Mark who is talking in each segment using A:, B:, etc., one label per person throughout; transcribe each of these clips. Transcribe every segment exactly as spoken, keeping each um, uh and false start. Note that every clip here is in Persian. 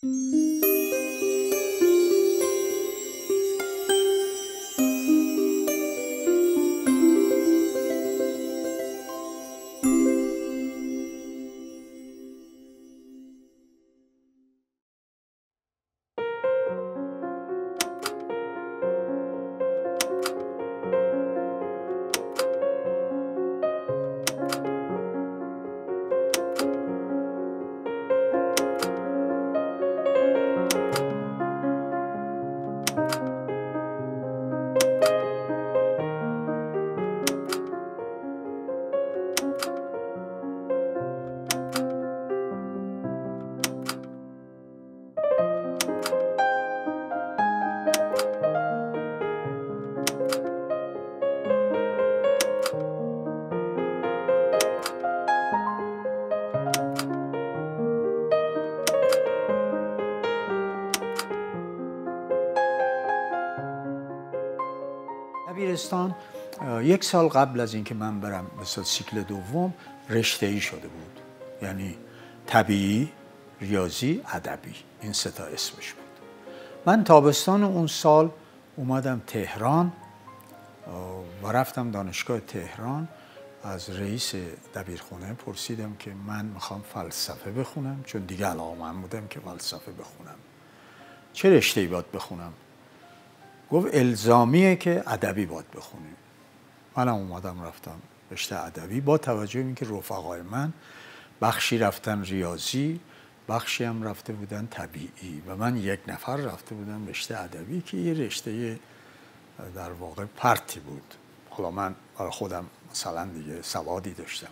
A: دبیرستان یک سال قبل از اینکه من برم به سیکل دوم رشته‌ای شده بود، یعنی طبیعی، ریاضی، ادبی، این سه تا اسمش بود. من تابستان اون سال اومدم تهران و رفتم دانشگاه تهران. از رئیس دبیرخونه پرسیدم که من میخوام فلسفه بخونم، چون دیگه علاقه‌مند بودم که فلسفه بخونم. چه رشته‌ای باید بخونم؟ گفت الزامیه که ادبی باید بخونی. منم اومدم رفتم رشته ادبی، با توجه به اینکه رفقای من بخشی رفتن ریاضی، بخشی هم رفته بودن طبیعی و من یک نفر رفته بودم رشته ادبی که یه رشته در واقع پرتی بود. حالا من برای خودم مثلا دیگه سوادی داشتم.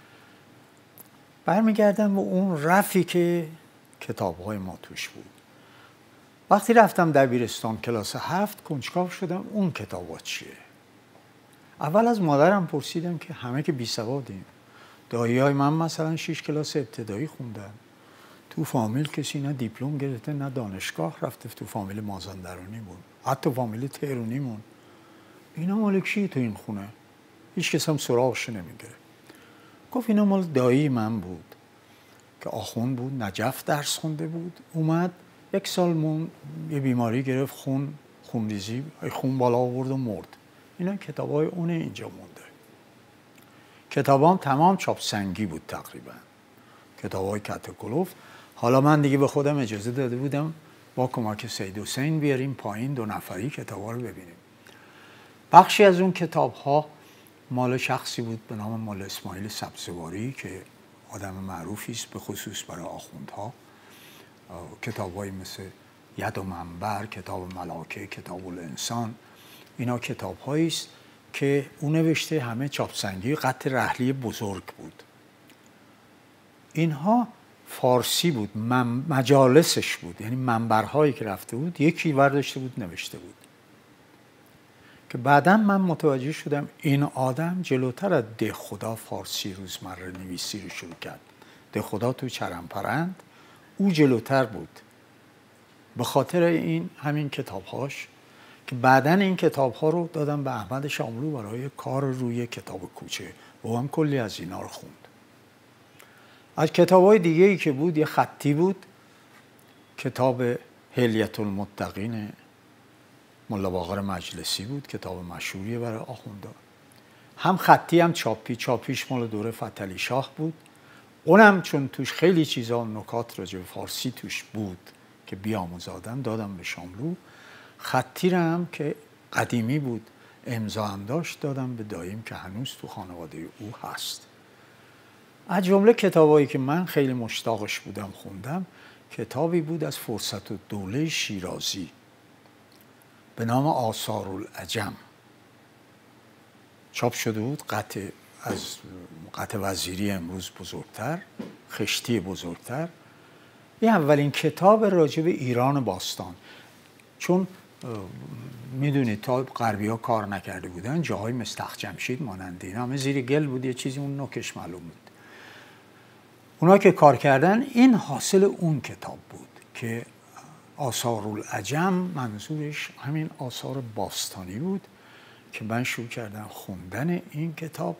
A: برمیگردم به اون رفی که کتاب‌های ما توش بود. وقتی رفتم دبیرستان کلاس هفت کنجکاو شدم اون کتابا چیه. اول از مادرم پرسیدم که همه که بی سوادیم. دایی‌های من مثلا شش کلاس ابتدایی خوندن. تو فامیل کسی نه دیپلم گرفته نه دانشگاه رفته. تو فامیل مازندرانی بود، حتی فامیل تهرانی مون. اینا مال کی تو این خونه؟ هیچ کس هم سراغش نمیگیره. گفت اینا مال دایی من بود که آخوند بود، نجف درس خونده بود. اومد یک سال مون یه بیماری گرفت، خون خونریزی، خون بالا آورد و مرد. اینا کتابای اون اینجا مونده. کتابام تمام چاپ سنگی بود تقریبا، کتابای کاتوکولوف. حالا من دیگه به خودم اجازه داده بودم با کمک سید حسین بیاریم پایین دو نفری کتابا رو ببینیم. بخشی از اون کتاب‌ها مال شخصی بود به نام مولا اسماعیل سبزواری که آدم معروفی است به خصوص برای آخوندها. کتاب‌هایی مثل ید و منبر، کتاب ملاکه، کتاب الانسان، اینا کتاب‌هایی است که اون نوشته همه چاپسنگی خط رحلی بزرگ بود. اینها فارسی بود، مجالسش بود، یعنی منبرهایی که رفته بود یکی ورداشته بود نوشته بود. که بعداً من متوجه شدم این آدم جلوتر از ده خدا فارسی روزمره نویسی رو شروع کرد. ده خدا تو چرمپرند او جلوتر بود. به خاطر این همین کتابهاش که بعداً این کتابها رو دادم به احمد شاملو برای کار روی کتاب کوچه و هم کلی از اینا رو خوند. از کتاب‌های دیگه‌ای که بود یه خطی بود، کتاب حلیة المتقین ملا باقر مجلسی بود، کتاب مشهوریه برای آخوندا. هم خطی هم چاپی، چاپیش مال دوره فتحعلی شاه بود. اونم چون توش خیلی چیزا نکات راجع به فارسی توش بود که بیاموزادم دادم به شاملو. خطی رو هم که قدیمی بود امضا هم داشت دادم به داییم که هنوز تو خانواده او هست. از جمله کتابایی که من خیلی مشتاقش بودم خوندم کتابی بود از فرصت الدوله شیرازی به نام آثار العجم. چاپ شده بود قطع از قطع وزیری امروز بزرگتر، خشتی بزرگتر. این اولین کتاب راجع به ایران باستان، چون میدونید تا غربی ها کار نکرده بودن جاهای مثل تخت جمشید مانند اینا همه زیر گل بود، یه چیزی اون نوکش معلوم بود. اونا که کار کردن این حاصل اون کتاب بود که آثار العجم منظورش همین آثار باستانی بود که من شروع کردم خوندن این کتاب.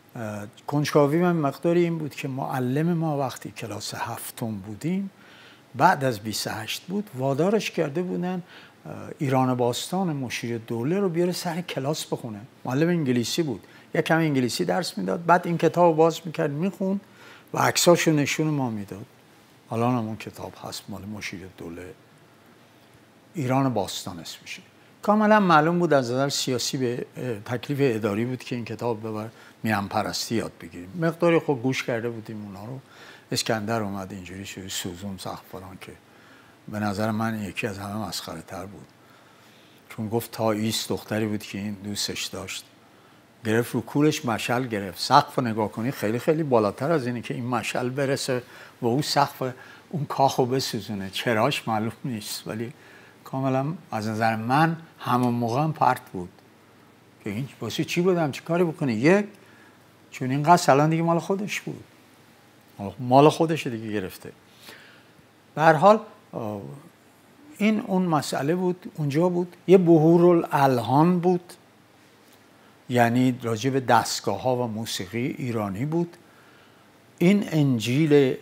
A: کنجکاوی من مقداری این بود که معلم ما وقتی کلاس هفتم بودیم بعد از بیست و هشت بود، وادارش کرده بودن ایران باستان مشیر دوله رو بیاره سر کلاس بخونه. معلم انگلیسی بود، یک کم انگلیسی درس میداد، بعد این کتاب رو باز میکرد میخون و عکساشو نشون ما میداد. الان هم اون کتاب هست مال مشیر دوله، ایران باستان اسمشه. کاملا معلوم بود از نظر سیاسی به تکلیف اداری بود که این کتاب ببر میهن پرستی یاد بگیریم. مقداری خود گوش کرده بودیم اونا رو. اسکندر اومد اینجوری شد سوزون سخت فلان که به نظر من یکی از همه مسخره تر بود، چون گفت تائیس دختری بود که این دوستش داشت، گرفت رو کولش مشعل گرفت. سقف نگاه کنی خیلی خیلی بالاتر از اینه که این مشعل برسه و اون سقف اون کاخو بسوزونه. چراش معلوم نیست، ولی کاملا از نظر من همون موقع هم پرت بود که این واسه چی بودم چی کاری بکنه. یک، چون این قصد الان دیگه مال خودش بود، مال خودش دیگه گرفته. به هر حال این اون مسئله بود، اونجا بود. یه بحور الالحان بود، یعنی راجع به دستگاه ها و موسیقی ایرانی بود. این انجیل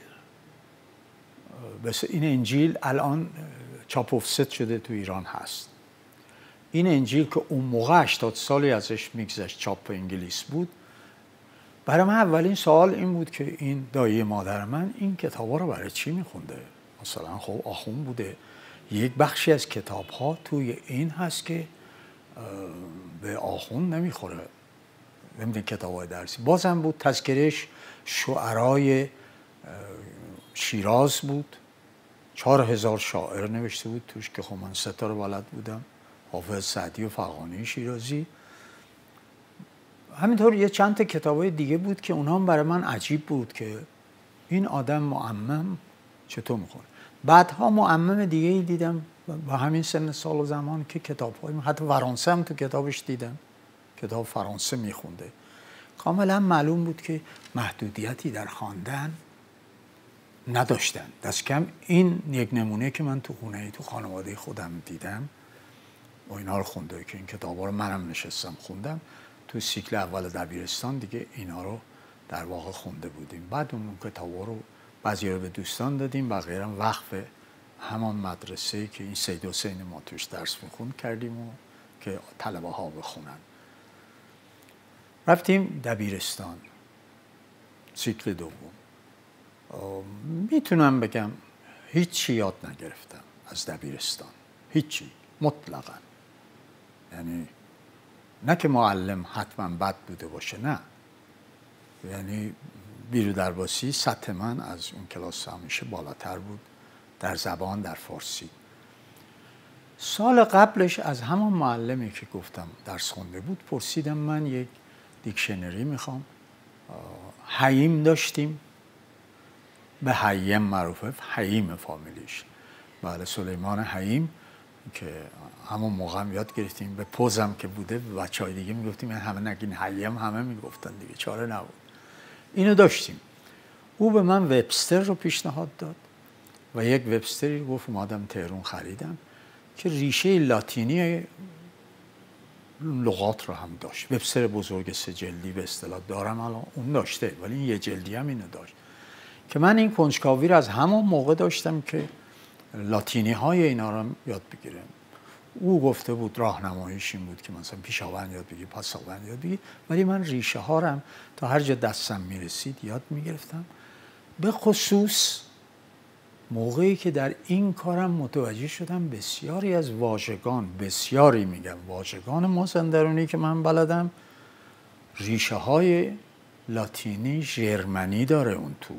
A: بس این انجیل الان چاپ افست شده تو ایران هست. این انجیل که اون موقع هشتاد سالی ازش میگذشت چاپ انگلیس بود. برای من اولین سوال این بود که این دایی مادر من این کتابا رو برای چی میخونده؟ مثلا خب آخوند بوده، یک بخشی از کتاب ها توی این هست که به آخوند نمیخوره، نمیدونی کتاب های درسی. بازم بود تذکرش شعرای شیراز بود، چهار هزار شاعر نوشته بود توش که خب من سه تا رو بلد بودم، حافظ، سعدی و فغانی شیرازی. همینطور یه چند تا کتابای دیگه بود که اونها هم برای من عجیب بود که این آدم معمم چطور میخونه. بعدها معمم دیگه ای دیدم با همین سن سال و زمان که کتاب‌های حتی فرانسه هم تو کتابش دیدم، کتاب فرانسه میخونده. کاملا معلوم بود که محدودیتی در خواندن نداشتن. دست کم این یک نمونه که من تو خونه تو خانواده خودم دیدم و اینا رو خونده که این کتابا رو منم نشستم خوندم. تو سیکل اول دبیرستان دیگه اینا رو در واقع خونده بودیم. بعد اون کتابا رو بعضی رو به دوستان دادیم، بقیه هم وقف همان مدرسه که این سید حسین ما توش درس میخوند کردیم و که طلبه ها بخونن. رفتیم دبیرستان سیکل دوم. میتونم بگم هیچی یاد نگرفتم از دبیرستان، هیچی مطلقا. یعنی نه که معلم حتما بد بوده باشه، نه، یعنی بیرو درباسی سطح من از اون کلاس همیشه بالاتر بود در زبان، در فارسی. سال قبلش از همون معلمی که گفتم درس خونده بود پرسیدم من یک دیکشنری میخوام. حیم داشتیم، به حیم معروفه، حیم فامیلیش، بله، سلیمان حیم، که همون موقع هم یاد گرفتیم. به پوزم که بوده به بچه های دیگه میگفتیم همه نگین حیم، همه میگفتن دیگه، چاره نبود. اینو داشتیم. او به من وبستر رو پیشنهاد داد و یک وبستری گفت اومدم تهران خریدم که ریشه لاتینی لغات رو هم داشت. وبستر بزرگ سه جلدی به اصطلاح دارم الان، اون داشته، ولی این یه جلدی هم اینو داشت که من این کنجکاوی رو از همون موقع داشتم که لاتینی های اینا رو یاد بگیرم. او گفته بود راهنماییش این بود که مثلا پیشاوند یاد بگیر، پساوند یاد بگیر، ولی من ریشه ها رو تا هر جا دستم میرسید یاد میگرفتم. به خصوص موقعی که در این کارم متوجه شدم بسیاری از واژگان، بسیاری میگم واژگان مازندرانی که من بلدم ریشه های لاتینی، ژرمنی داره اون تو.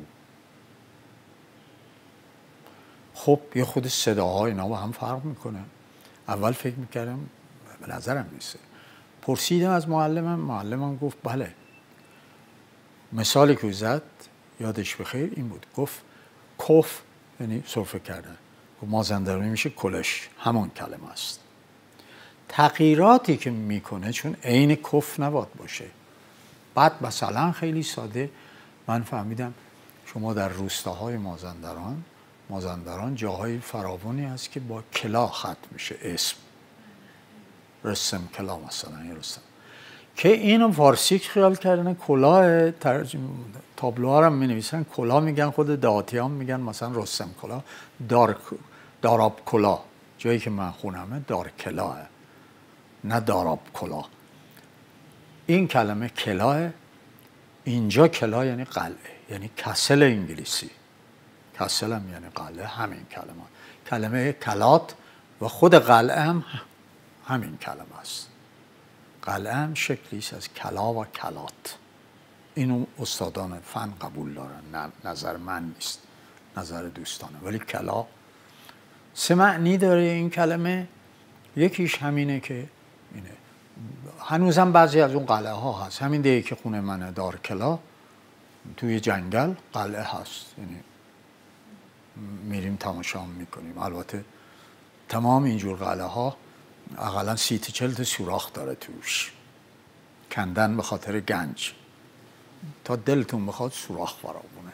A: خب یه خود صداها اینا با هم فرق میکنه. اول فکر میکردم به نظرم نیست. پرسیدم از معلمم، معلمم گفت بله. مثالی که زد یادش بخیر این بود، گفت کف یعنی سرفه کردن، گفت مازندرانی میشه کلش، همون کلمه است. تغییراتی که میکنه چون عین کف نباید باشه. بعد مثلا خیلی ساده من فهمیدم شما در روستاهای مازندران مازندران جاهای فراوانی هست که با کلا ختم میشه اسم. رسم کلا مثلا، این رسم که اینو فارسی خیال کردن کلاه، ترجمه تابلوها رو می نویسن کلاه میگن، خود دهاتی هم میگن مثلا رستم کلاه، دار داراب کلاه، جایی که من خونمه دار کلاه، نه داراب کلاه. این کلمه کلاه، اینجا کلاه یعنی قلعه، یعنی کسل انگلیسی، کسل هم یعنی قلعه، همین کلمه. کلمه کلات و خود قلعه هم همین کلمه است. قلعه هم شکلیست از کلا و کلات. اینو استادان فن قبول دارن، نظر من نیست، نظر دوستانه. ولی کلا سه معنی داره این کلمه. یکیش همینه که اینه، هنوزم بعضی از اون قلعه ها هست. همین دیگه که خونه منه دار کلا، توی جنگل قلعه هست، یعنی میریم تماشا میکنیم. البته تمام اینجور قلعه ها اقلا سی تا چل تا سوراخ داره توش، کندن به خاطر گنج، تا دلتون بخواد سوراخ فرابونه.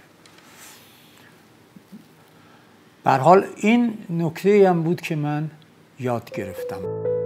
A: به هر حال این نکته هم بود که من یاد گرفتم.